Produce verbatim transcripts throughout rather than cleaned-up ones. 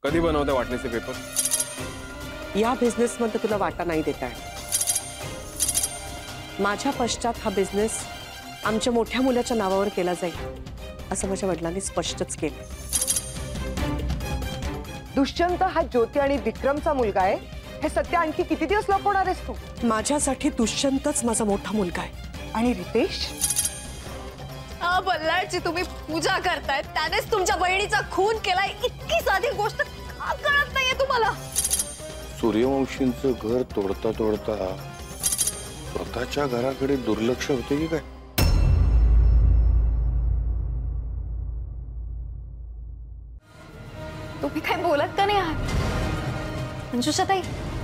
कधी बनवते वाटणीचे पेपर? या बिझनेस मध्ये तुला वाटा नाही देता येणार. माझ्या पश्चात हा बिझनेस आमच्या मोठ्या मुलाच्या नावावर केला जाईल असं माझ्या वडिलांनी स्पष्टच केलं. दुष्यंत हा ज्योती आणि विक्रमचा मुलगा आहे हे सत्य आणखी किती दिवस लपवणार आहेस तू? माझ्यासाठी दुष्यंतच माझा मोठा मुलगा आहे. आणि रितेश? बल्लाळची तुम्ही पूजा करतायत, त्यानेच तुमच्या बहिणीचा खून केलाय. इतकी साधी गोष्ट का कळत नाहीये तुम्हाला? सूर्यवंशींचं घर तोडता तोडता स्वतःच्या घराकडे दुर्लक्ष होते की काय? तुम्ही काय बोलत का नाही आहात मंजुषाताई?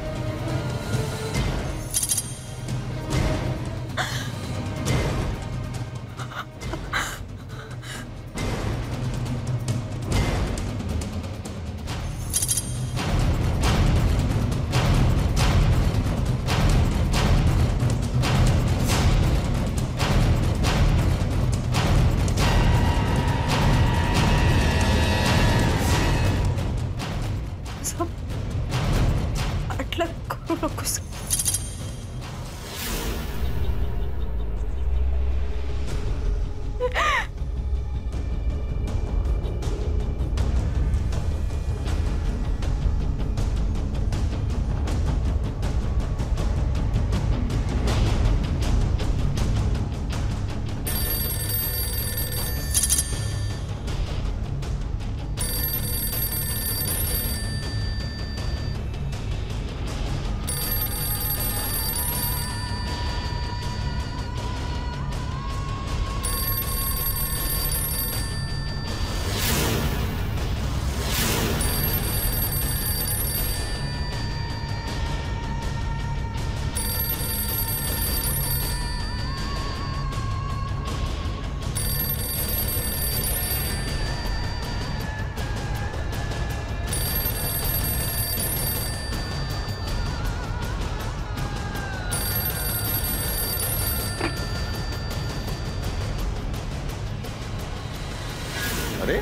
अरे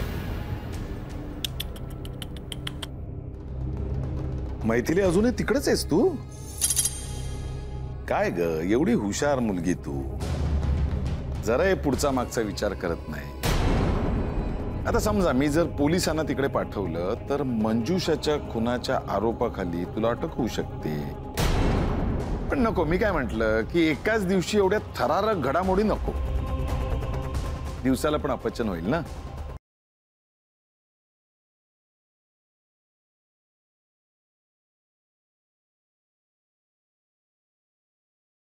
मैथिली अजूनही तिकडेच आहेस तू? काय ग एवढी हुशार मुलगी तू, जरा पुढचा मागचा विचार करत नाही. आता समजा मी जर पोलिसांना तिकडे पाठवलं तर मंजुषाच्या खुनाच्या आरोपाखाली तुला अटक होऊ शकते. पण नको, मी काय म्हंटल की एकाच दिवशी एवढ्या थरारक घडामोडी नको. दिवसाला पण अपचन होईल ना.